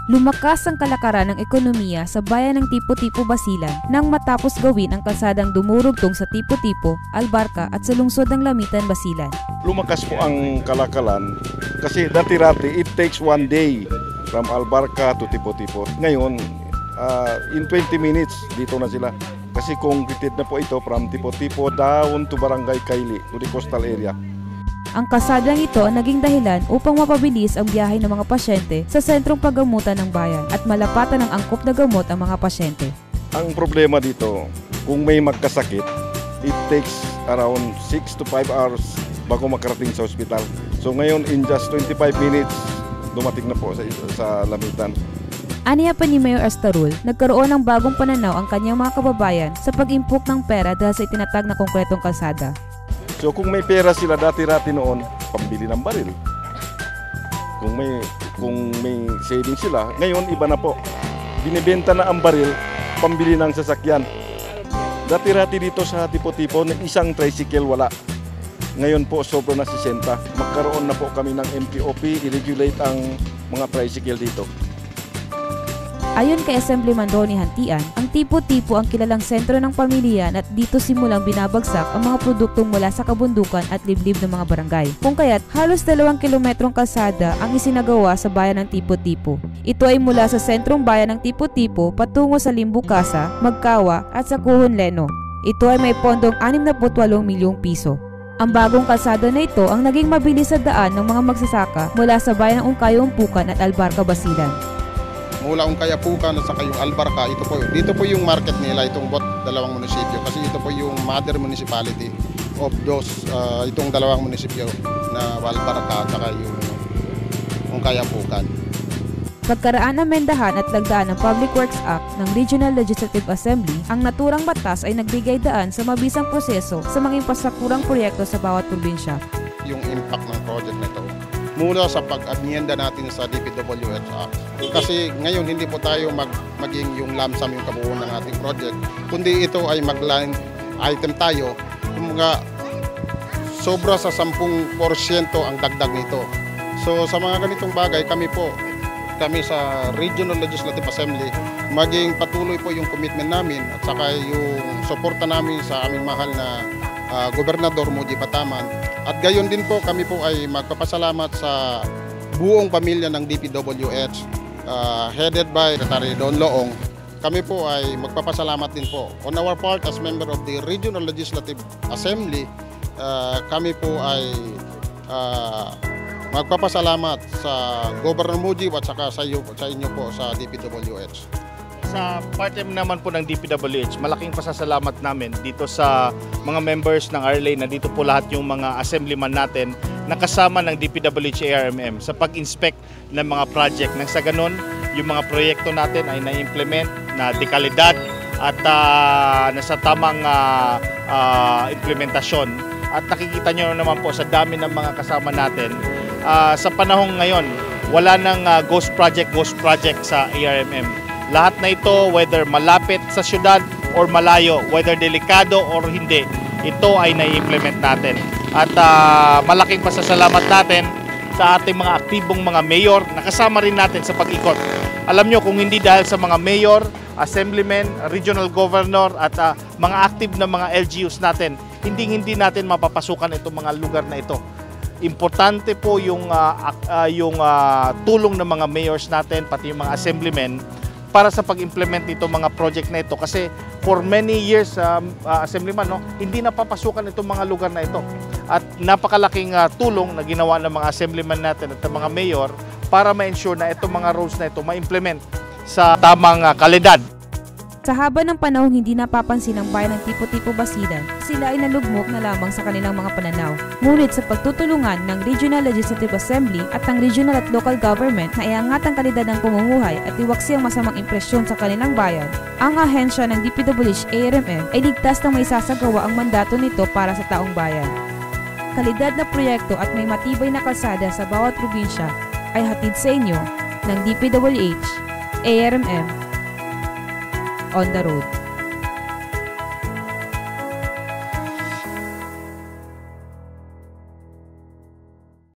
Lumakas ang kalakaran ng ekonomiya sa bayan ng Tipo Tipo Basilan nang matapos gawin ang kalsadang dumurugtong sa Tipo Tipo, Albarka at sa lungsod ng Lamitan, Basilan. Lumakas po ang kalakalan kasi dati-rati it takes one day from Albarka to Tipo Tipo. Ngayon, in 20 minutes dito na sila. Kasi concreted na po ito from Tipo Tipo down to Barangay Kaili to the coastal area. Ang kasadang ito ang naging dahilan upang mapabilis ang biyahe ng mga pasyente sa sentrong paggamutan ng bayan at malapatan ng angkop na gamot ang mga pasyente. Ang problema dito, kung may magkasakit, it takes around 6 to 5 hours bago makarating sa ospital. So ngayon, in just 25 minutes, dumating na po sa Lamitan. Aniya pa ni Mayor Astarul, nagkaroon ng bagong pananaw ang kanyang mga kababayan sa pag-impok ng pera dahil sa itinatag na konkretong kalsada. So kung may pera sila dati-rati noon, pambili ng baril. Kung may savings sila, ngayon iba na po. Binibenta na ang baril, pambili ng sasakyan. Dati-rati dito sa Tipo Tipo, isang tricycle wala. Ngayon po, sobra na 60. Magkaroon na po kami ng MPOP, i-regulate ang mga tricycle dito. Ayon kay Assemblyman Ronnie Hantian, ang Tipo Tipo ang kilalang sentro ng pamilyan at dito simulang binabagsak ang mga produktong mula sa kabundukan at liblib ng mga barangay. Kung kaya't halos 2 kilometrong kalsada ang isinagawa sa bayan ng Tipo Tipo. Ito ay mula sa sentrong bayan ng Tipo Tipo patungo sa Limbukasa, Magkawa at sa Kuhon Leno. Ito ay may pondong 68 milyong piso. Ang bagong kalsada na ito ang naging mabilis sa daan ng mga magsasaka mula sa bayan ng Ungkayo-Umpukan at Albarka, Basilan. Mula Ungkayo-Umpukan at saka yung Albarka, dito po yung market nila, itong dalawang munisipyo kasi ito po yung mother municipality of those itong dalawang munisipyo na Albarka at saka yung Ungkayo-Umpukan. Pagkaraan amendahan at lagdaan ng Public Works Act ng Regional Legislative Assembly, ang naturang batas ay nagbigay daan sa mabisang proseso sa mga infrastrukturang proyekto sa bawat probinsya. Yung impact ng project na ito mula sa pag-amyenda natin sa DPWH-ARMM. Kasi ngayon hindi po tayo maging yung lump sum yung kabuuan ng ating project, kundi ito ay mag-line item tayo. Kumbaga, sobra sa 10% ang dagdag nito. So sa mga ganitong bagay, kami sa Regional Legislative Assembly, maging patuloy po yung commitment namin at saka yung suporta namin sa aming mahal na Gobernador Muji Bataman. At gayon din po, kami po ay magpapasalamat sa buong pamilya ng DPWH headed by Rotary Don Loong. Kami po ay magpapasalamat din po. On our part as member of the Regional Legislative Assembly, kami po ay magpapasalamat sa Governor Muji at saka sa inyo po sa DPWH. Sa parte naman po ng DPWH, malaking pasasalamat namin dito sa mga members ng RLA na dito po lahat yung mga assemblyman natin na kasama ng DPWH-ARMM sa pag-inspect ng mga project. Nang sa ganun, yung mga proyekto natin ay na-implement na dekalidad at nasa tamang implementasyon. At nakikita nyo naman po sa dami ng mga kasama natin. Sa panahong ngayon, wala nang ghost project sa ARMM. Lahat na ito, whether malapit sa syudad or malayo, whether delikado or hindi, ito ay nai-implement natin. At malaking pasasalamat natin sa ating mga aktibong mga mayor na kasama rin natin sa pag-ikot. Alam nyo, kung hindi dahil sa mga mayor, assemblymen, regional governor at mga active na mga LGUs natin, hindi natin mapapasukan itong mga lugar na ito. Importante po yung tulong ng mga mayors natin, pati yung mga assemblymen, para sa pag-implement nito mga project na ito kasi for many years assemblyman hindi napapasukan itong mga lugar na ito at napakalaking tulong na ginawa ng mga assemblyman natin at ng mga mayor para ma-ensure na itong mga roads na ito ma-implement sa tamang kalidad. Sa haba ng panahong hindi napapansin ng bayan ng Tipo Tipo Basilan, sila ay nalugmok na lamang sa kanilang mga pananaw. Ngunit sa pagtutulungan ng Regional Legislative Assembly at ng regional at local government na iangat ang kalidad ng pamumuhay at iwaksi ang masamang impresyon sa kanilang bayan, ang ahensya ng DPWH-ARMM ay ligtas na may sasagawa ang mandato nito para sa taong bayan. Kalidad na proyekto at may matibay na kalsada sa bawat probinsya ay hatid sa inyo ng DPWH-ARMM on the road.